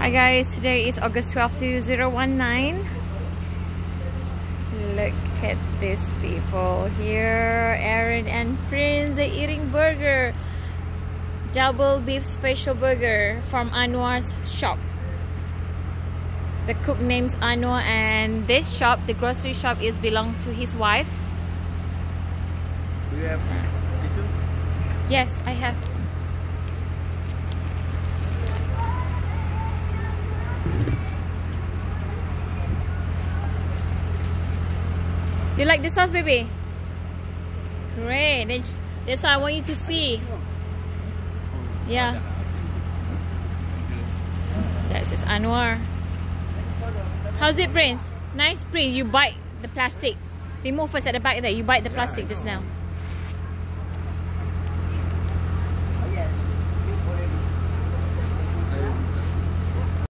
Hi guys, today is August 12, 2019. Look at these people here. Aaron and Prince are eating burger. Double beef special burger from Anwar's shop. The cook name's Anwar, and this shop, the grocery shop, is belong to his wife. Do you have tissue? Yes, I have. You like the sauce, baby? Great. That's why I want you to see. Yeah. That says Anwar. How's it, Prince? Nice, Prince. You bite the plastic. Remove first at the back there. You bite the plastic just now.